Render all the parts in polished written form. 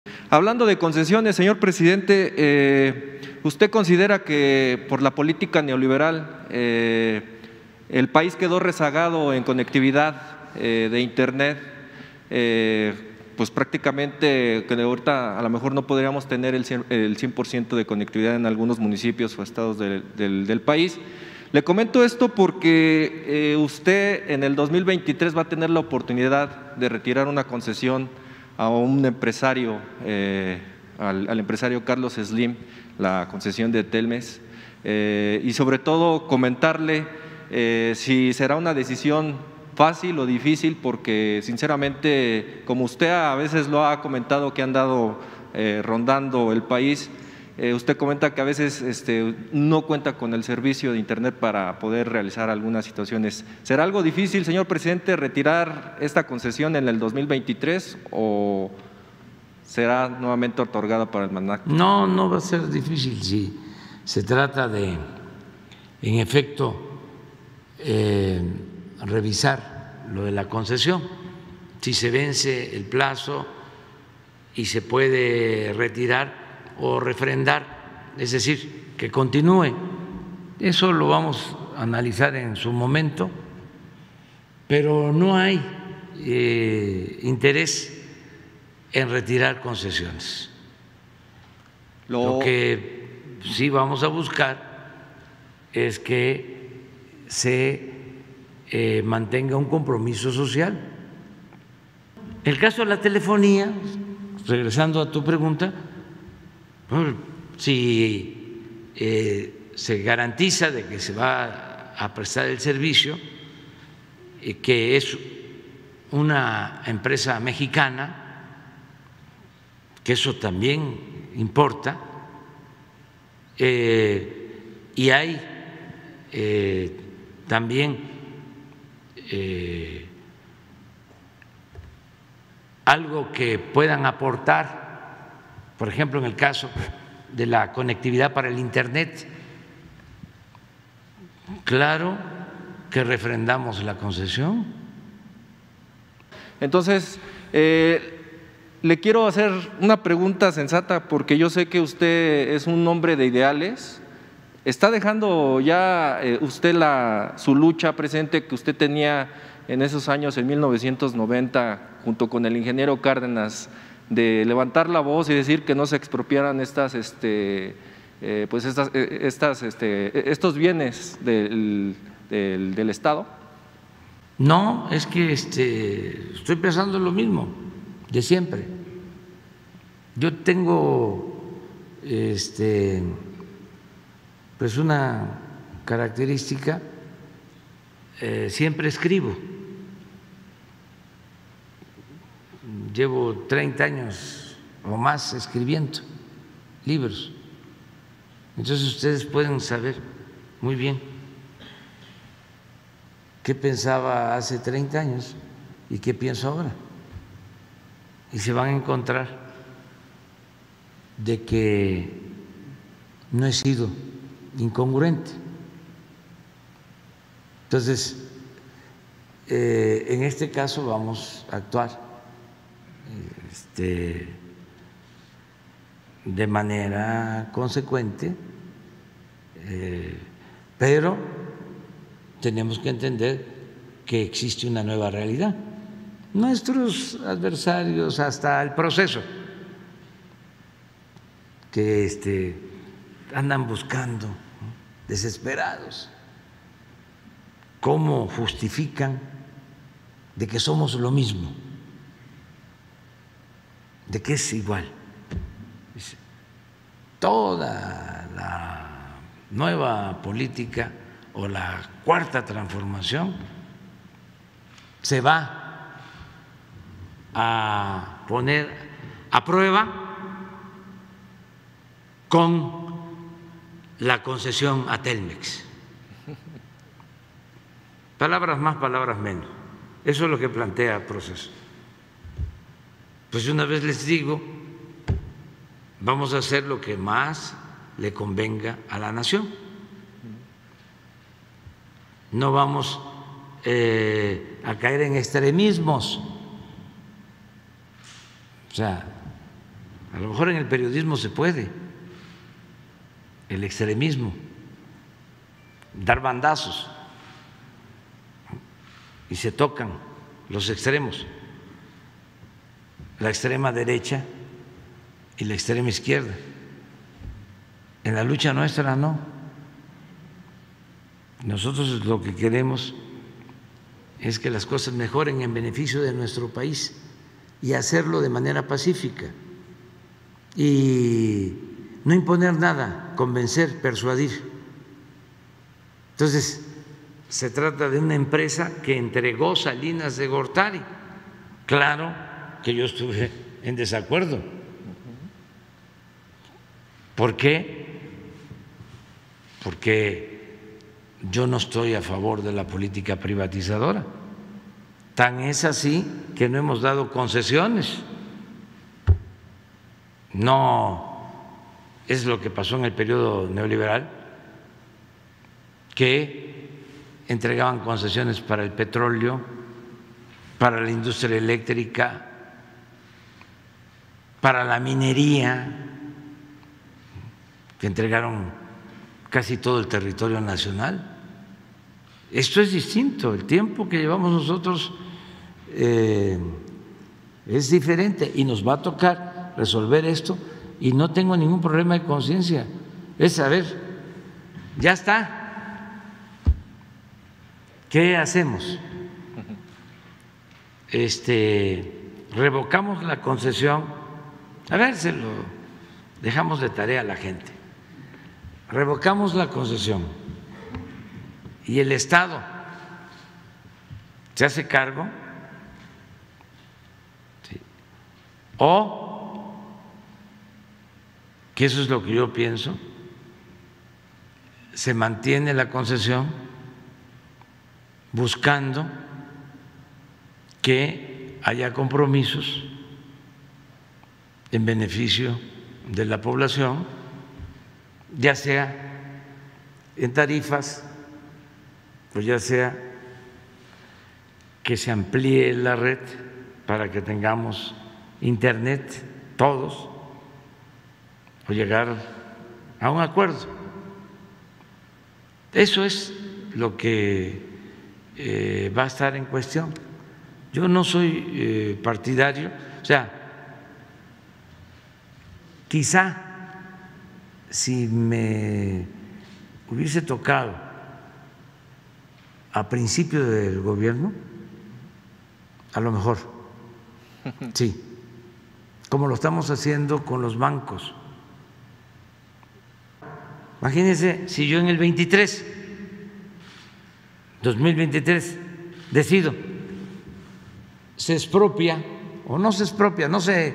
Hablando de concesiones, señor presidente, ¿usted considera que por la política neoliberal el país quedó rezagado en conectividad de Internet? Pues prácticamente que ahorita a lo mejor no podríamos tener el 100% de conectividad en algunos municipios o estados del país. Le comento esto porque usted en el 2023 va a tener la oportunidad de retirar una concesión a un empresario, al empresario Carlos Slim, la concesión de Telmex, y sobre todo comentarle si será una decisión fácil o difícil, porque sinceramente, como usted a veces lo ha comentado, que han andado rondando el país, usted comenta que a veces no cuenta con el servicio de Internet para poder realizar algunas situaciones. ¿Será algo difícil, señor presidente, retirar esta concesión en el 2023 o será nuevamente otorgada para el mandato? No, no va a ser difícil si se trata de, en efecto, revisar lo de la concesión, si se vence el plazo y se puede retirar o refrendar, es decir, que continúe. Eso lo vamos a analizar en su momento, pero no hay interés en retirar concesiones. Lo que sí vamos a buscar es que se mantenga un compromiso social. El caso de la telefonía, regresando a tu pregunta, si se garantiza de que se va a prestar el servicio, que es una empresa mexicana, que eso también importa, y hay también algo que puedan aportar, por ejemplo, en el caso de la conectividad para el Internet, claro que refrendamos la concesión. Entonces, le quiero hacer una pregunta sensata, porque yo sé que usted es un hombre de ideales. ¿Está dejando ya usted su lucha presente que usted tenía en esos años, en 1990, junto con el ingeniero Cárdenas, de levantar la voz y decir que no se expropiaran estos bienes del Estado? No, es que estoy pensando lo mismo de siempre. Yo tengo pues una característica, siempre escribo. Llevo 30 años o más escribiendo libros. Entonces ustedes pueden saber muy bien qué pensaba hace 30 años y qué pienso ahora. Y se van a encontrar de que no he sido incongruente. Entonces, en este caso vamos a actuar de manera consecuente, pero tenemos que entender que existe una nueva realidad. Nuestros adversarios, hasta el proceso, que andan buscando, desesperados, cómo justifican de que somos lo mismo, de que es igual. Toda la nueva política o la cuarta transformación se va a poner a prueba con la concesión a Telmex. Palabras más, palabras menos. Eso es lo que plantea el proceso. Pues una vez les digo, vamos a hacer lo que más le convenga a la nación. No vamos a caer en extremismos. O sea, lo mejor en el periodismo se puede, el extremismo, dar bandazos y se tocan los extremos, la extrema derecha y la extrema izquierda. En la lucha nuestra no. Nosotros lo que queremos es que las cosas mejoren en beneficio de nuestro país y hacerlo de manera pacífica y no imponer nada, convencer, persuadir. Entonces, se trata de una empresa que entregó Salinas de Gortari. Claro que yo estuve en desacuerdo. ¿Por qué? Porque yo no estoy a favor de la política privatizadora. Tan es así que no hemos dado concesiones. No es lo que pasó en el periodo neoliberal, que entregaban concesiones para el petróleo, para la industria eléctrica, para la minería, que entregaron casi todo el territorio nacional. Esto es distinto, el tiempo que llevamos nosotros es diferente y nos va a tocar resolver esto y no tengo ningún problema de conciencia. Es saber, ya está, ¿qué hacemos? Revocamos la concesión, a ver, se lo dejamos de tarea a la gente. Revocamos la concesión y el Estado se hace cargo, ¿sí? O, que eso es lo que yo pienso, se mantiene la concesión buscando que haya compromisos en beneficio de la población, ya sea en tarifas, pues ya sea que se amplíe la red para que tengamos internet todos, o llegar a un acuerdo. Eso es lo que va a estar en cuestión. Yo no soy partidario, o sea, quizá si me hubiese tocado a principio del gobierno, a lo mejor, sí, como lo estamos haciendo con los bancos. Imagínense si yo en el 2023, decido, se expropia o no se expropia, no se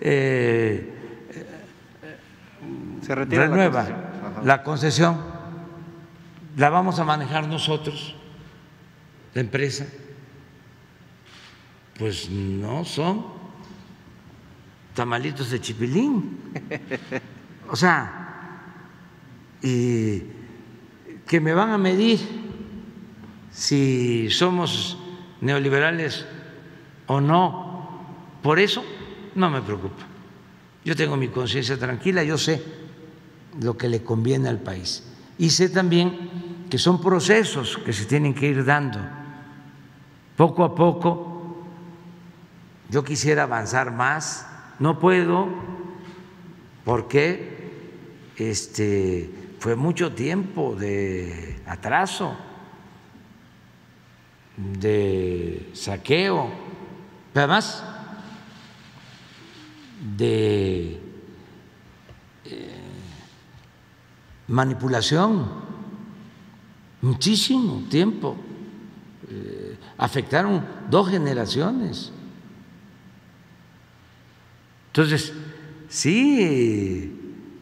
retira, renueva la concesión, la vamos a manejar nosotros, la empresa. Pues no son tamalitos de chipilín. O sea, y que me van a medir si somos neoliberales o no. Por eso no me preocupa. Yo tengo mi conciencia tranquila, yo sé lo que le conviene al país y sé también que son procesos que se tienen que ir dando poco a poco. Yo quisiera avanzar más, no puedo porque fue mucho tiempo de atraso, de saqueo, pero además de manipulación, muchísimo tiempo, afectaron 2 generaciones. Entonces, sí,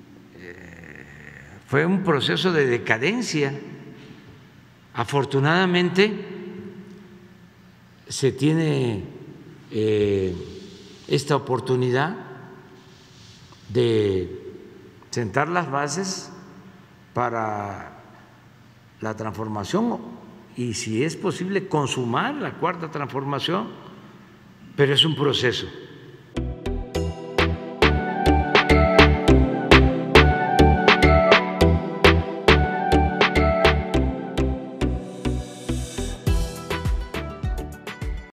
fue un proceso de decadencia. Afortunadamente, se tiene esta oportunidad de sentar las bases para la transformación y, si es posible, consumar la 4ª transformación, pero es un proceso.